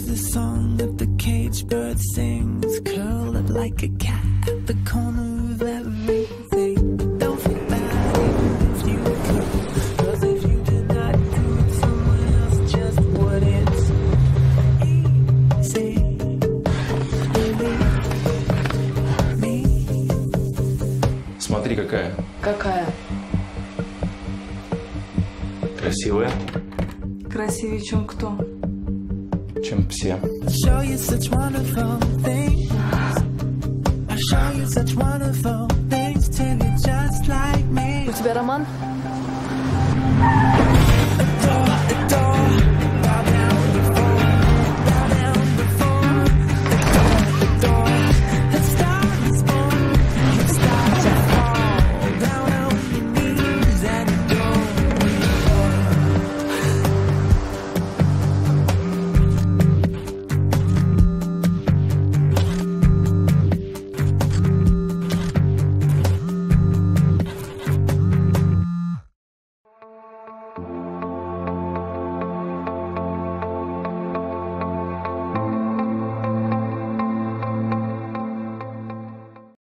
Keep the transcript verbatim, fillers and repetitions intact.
the song that the caged bird sings, curled up like a cat at the corner of everything. But don't feel bad even if you could, 'cause if you did not do it, someone else just wouldn't. Easy. Me. Смотри, какая. Какая? Красивая, Красивее, чем кто? чем все. Show you such wonderful things. I show you such wonderful things till you're just like me. У тебя роман?